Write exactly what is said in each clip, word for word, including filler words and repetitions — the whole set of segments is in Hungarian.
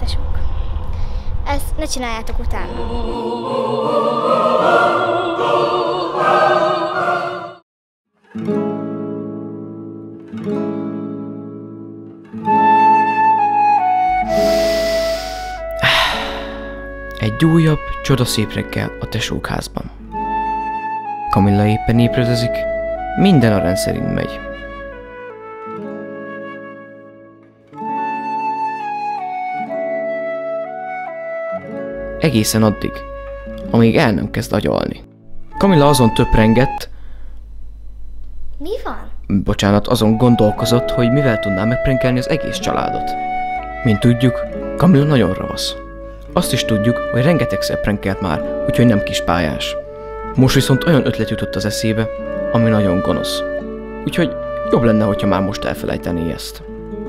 tesók. Ezt ne csináljátok utána. Egy újabb, csodaszép reggel a tesók házban. Kamilla éppen ébredezik, minden a rendszerint megy. Egészen addig, amíg el nem kezd agyalni. Kamilla azon töprengett, Mi van? bocsánat, azon gondolkozott, hogy mivel tudná megprenkelni az egész családot. Mint tudjuk, Kamilla nagyon ravasz. Azt is tudjuk, hogy rengetegszer prenkelt már, úgyhogy nem kispályás. Most viszont olyan ötlet jutott az eszébe, ami nagyon gonosz. Úgyhogy jobb lenne, hogyha már most elfelejtené ezt.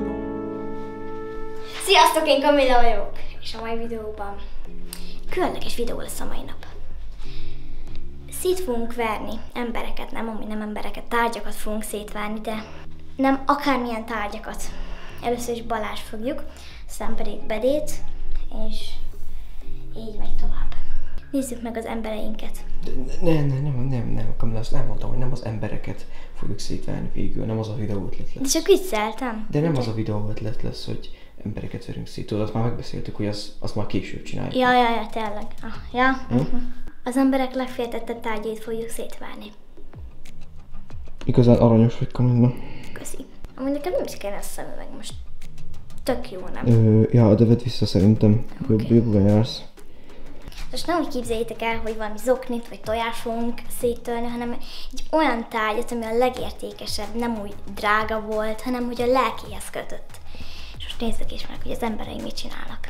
Sziasztok, én Kamilla vagyok, és a mai videóban különleges videó lesz a mai nap. Szét fogunk verni embereket, nem, ami nem embereket, tárgyakat fogunk szétverni, de nem akármilyen tárgyakat. Először is Balázs fogjuk, aztán pedig Bedét, és így megy tovább. Nézzük meg az embereinket. Nem, nem, nem, nem, nem, Kamilla, azt elmondtam, hogy nem az embereket fogjuk szétverni végül, nem az a videó ötlet lesz. De csak vicceltem. De nem de. Az a videó ötlet lesz, hogy embereket verünk szét, tudod, azt már megbeszéltük, hogy az, azt már később csináljuk. Ja, ja, ja, tényleg. Ah, ja. Hm? Az emberek legféltettebb tárgyait fogjuk szétverni. Igazán aranyos vagy, Kamilla. Köszi. Amúgy nekem nem is kellene a szemüveg most. Tök jó, nem? Ö, ja, de vedd vissza szerintem. Okay. Jobban jársz. Most nem úgy képzeljétek el, hogy valami zoknit vagy tojás fogunk széttörni, hanem egy olyan tárgyat, ami a legértékesebb, nem úgy drága volt, hanem hogy a lelkéhez kötött. És most nézzük is meg, hogy az embereim mit csinálnak.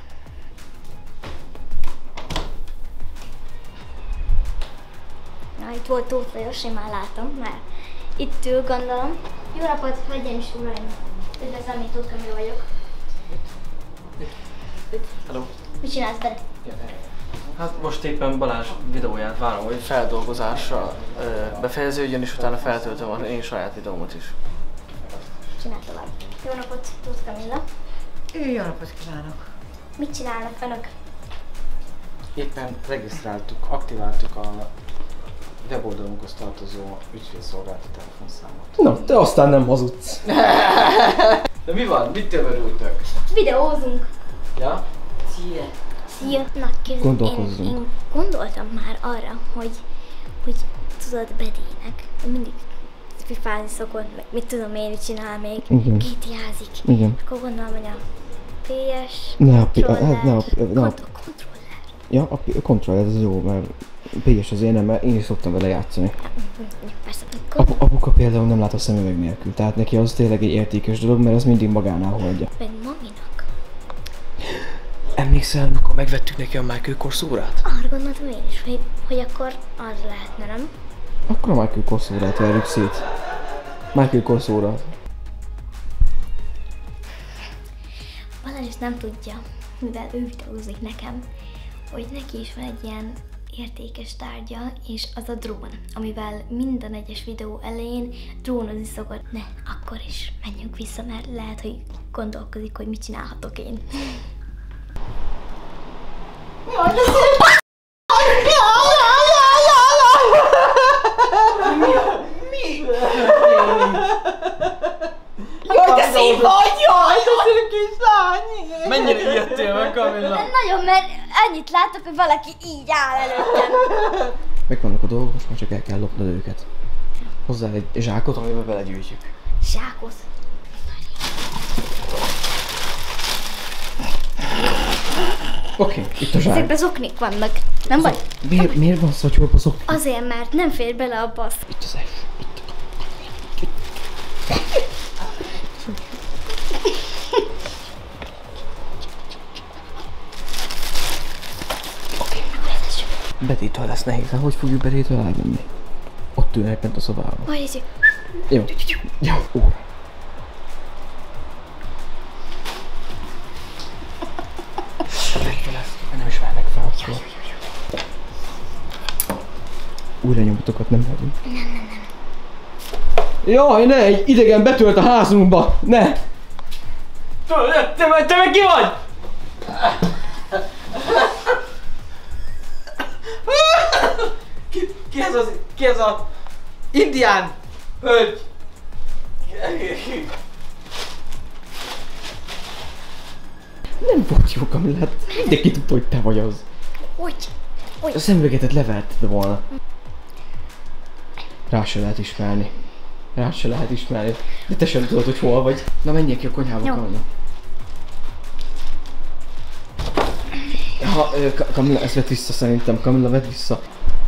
Na, itt volt Tóth Lajos, én már látom, mert itt ül, gondolom. Jó napot, hölgyeim és uraim! Üdvözlöm, én Tóth Kamilla vagyok. Hello. Mit csinálsz, Bede? Hát most éppen Balázs videóját várom, hogy feldolgozásra ö, befejeződjön, és utána feltöltöm az én saját videómat is. Csinálj tovább. Jó napot, Tóth Kamilla. Jó napot kívánok! Mit csinálnak önök? Éppen regisztráltuk, aktiváltuk a weboldalunkhoz tartozó ügyfélszolgálati telefonszámot. Na, te aztán nem hazudsz. De mi van? Mit tömörültök? Videózunk. Ja? Szia! Szia! Na, képzeld, én, én gondoltam már arra, hogy, hogy tudod, Bedének mindig fifázni szokott, meg mit tudom én, mit csinál még, gétiázik. Igen. Akkor gondolom, hogy a pé es Ne, a P- controller, hát ne, a- ne, a- kont- controller. Ja, a P- controller ez jó, mert pé es azért nem, mert én is szoktam vele játszani. Persze, Apu, apuka például nem lát a szemüveg nélkül, tehát neki az tényleg egy értékes dolog, mert az mindig magánál hordja. meg maminak. Emlékszel, amikor megvettük neki a Michael Kors órát? Arra gondoltam én is, hogy, hogy akkor az lehetne, nem? Akkor a Michael Kors órát verjük szét. Michael Kors órát. Balázs nem tudja, mivel ő videózik nekem, hogy neki is van egy ilyen értékes tárgya, és az a drón, amivel minden egyes videó elején drónozni szokott. Ne, akkor is menjünk vissza, mert lehet, hogy gondolkozik, hogy mit csinálhatok én. Jaj, de szép vagy! Jaj, de szép kislány! Mennyire ijedtél meg, Kamilla? De nagyon, mert annyit látok, hogy valaki így áll előttem. Megvannak a dolgok, most már csak el kell lopnod őket. Hozzá egy zsákot, amiben belegyűjtjük. Zsákot. Oké, okay, itt a zsák. Ezekben zoknik vannak, nem baj? Miért, miért van szatyorba szokni? Azért, mert nem fér bele a basz. Itt az F. Itt a Oké. Bedétől lesz nehéz, hát hogy fogjuk Bedétől elvinni? Ott ülnek bent a szobában. Majd ez Jó. Jó, óra. Nem is várnak fel akkor. Újra nyomotokat nem vagyunk. Nem, nem, nem. Jaj, ne! Egy idegen betölt a házunkba! Ne! Te, te, te meg ki vagy? az, ki az a indián hölgy? Nem volt jó, Kamillát. Mindenki tudta, hogy te vagy az. Úgy, úgy. A szemüvegetet leverted volna. Rá se lehet ismerni. Rá se lehet ismerni. De te sem tudod, hogy hol vagy. Na menjél ki a konyhába, Kamilla. Ha, Kamilla, ezt vedd vissza szerintem. Kamilla, vedd vissza.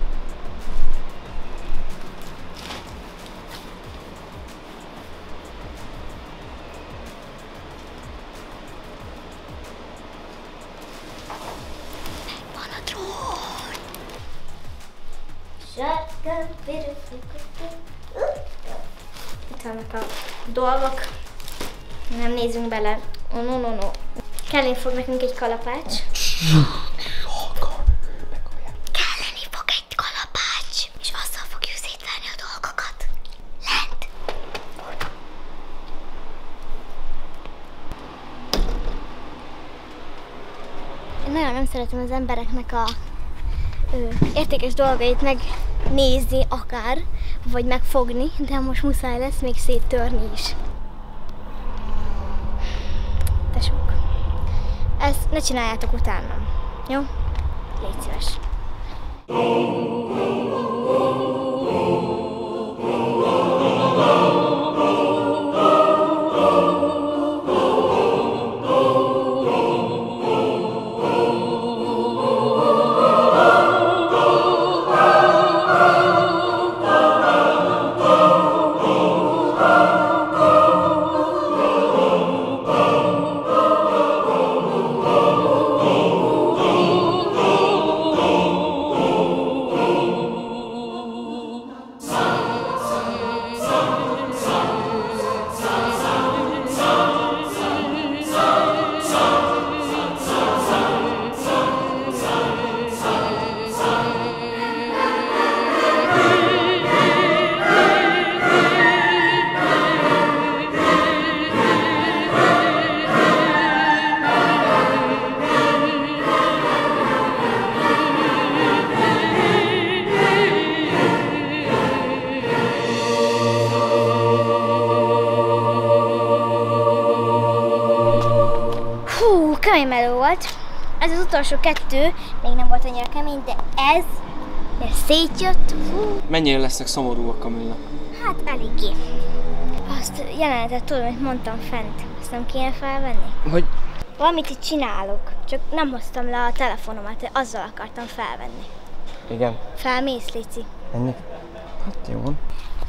Itt vannak a dolgok. Nem nézzünk bele. Oh, no, no, no. Kelleni fog nekünk egy kalapács. Kelleni fog egy kalapács. És azzal fogjuk szétverni a dolgokat. Lent. Én nagyon nem szeretem az embereknek a ö, értékes dolgait megnézni akár, vagy megfogni, de most muszáj lesz még széttörni is. Tesók, ezt ne csináljátok utánam, jó? Légy szíves. Kemény meló volt. Ez az utolsó kettő még nem volt annyira kemény, de ez, ez szétjött. Hú. Mennyire lesznek szomorúak, Kamilla? Hát eléggé. Azt jelenetet tudom, amit mondtam fent. Azt nem kéne felvenni? Hogy? Valamit itt csinálok, csak nem hoztam le a telefonomat, azzal akartam felvenni. Igen. Felmész, Lici? Ennyi? Hát jó van.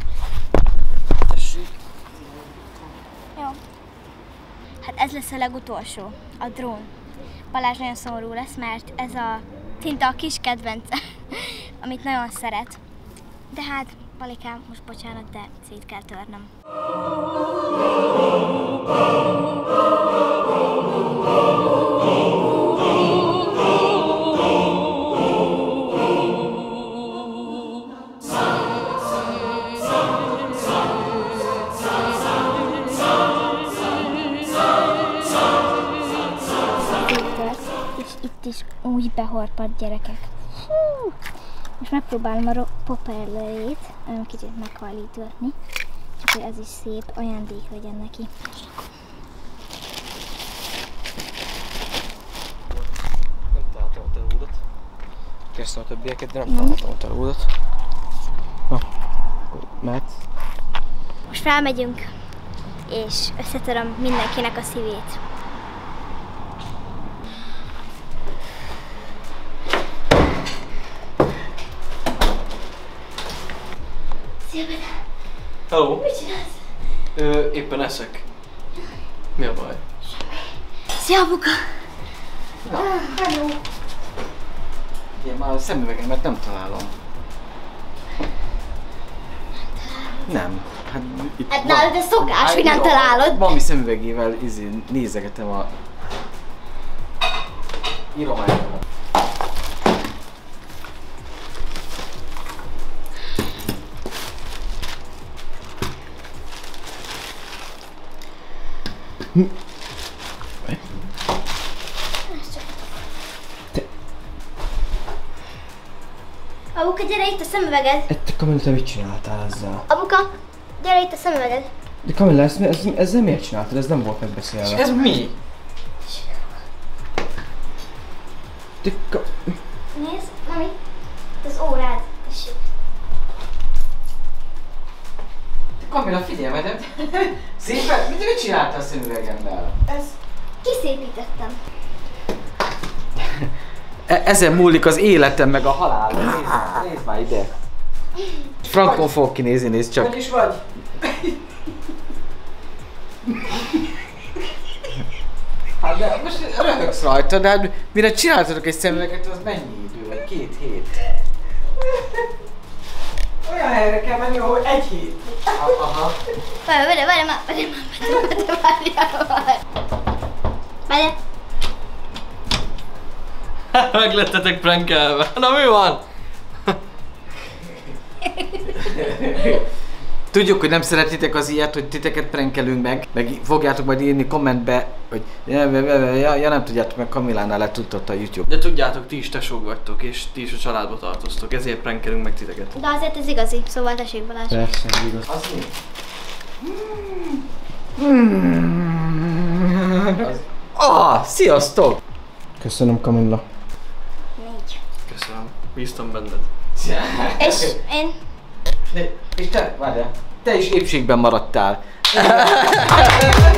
Jó. Hát ez lesz a legutolsó, a drón. Balázs nagyon szomorú lesz, mert ez a szinte a kis kedvence, amit nagyon szeret. De hát, Balikám, most bocsánat, de szét kell törnöm. És itt is úgy behorpadt, gyerekek. Hú. Most megpróbálom a popperlőjét kicsit meghalítani, csak hogy ez is szép ajándék legyen neki. Nem találtam a telódat. Kezdtem a többieket, de nem, nem. találtam a telódat. Na, akkor mehetsz. Most felmegyünk, és összetöröm mindenkinek a szívét. Szia, Beda! Hello! Mit csinálsz? Ö, éppen eszek. Mi a baj? Semmi. Szia, apuka! Na. Ah, hello! Ilyen már a szemüvegemet nem találom. Nem. Hát itt Hát nálad ez szokás, hogy nem találod. Mami szemüvegével izé, nézegetem a írományomat. Apuka, gyere itt a szemüveged. Te Kamilla, te mit csináltál ezzel? Apuka, gyere itt a szemüveged. De Kamilla, ezt, ez, ezzel miért csináltad? Ez nem volt megbeszélve. Ez mi? De ka... Nézd, mami, ez az órád. Tessék. Kamilla, figyelj meg, de szépen, mit, mit csináltál a szemüvegemmel? Ez... Kiszépítettem. E ezen múlik az életem meg a halálom. Nézd, nézd már ide. Frankon fog kinézni, nézd csak. Hogy is vagy? Hát de most röhögsz rajta, de hát mire csináltatok egy szemüveget, az mennyi idő? Két hét? Olyan helyre kell menni, ahol egy hét. Aha. Várj, várj, várj, már, várj, várj, várj, várj, várj. Várj. Meglettetek prankelve. Na mi van? Tudjuk, hogy nem szeretitek az ilyet, hogy titeket prankelünk meg, meg fogjátok majd írni kommentbe, hogy ja, ja, ja nem tudjátok, meg Kamillánál letudtatta a YouTube. De tudjátok, ti is tesók vagytok, és ti is a családba tartoztok, ezért prankelünk meg titeket. De azért ez igazi, szóval tessék Balázs. Persze, igaz. Az mi? Az... Ah, sziasztok! Köszönöm, Kamilla. Négy. Köszönöm. Bíztam benned. És én... És te, várjál, te is épségben maradtál.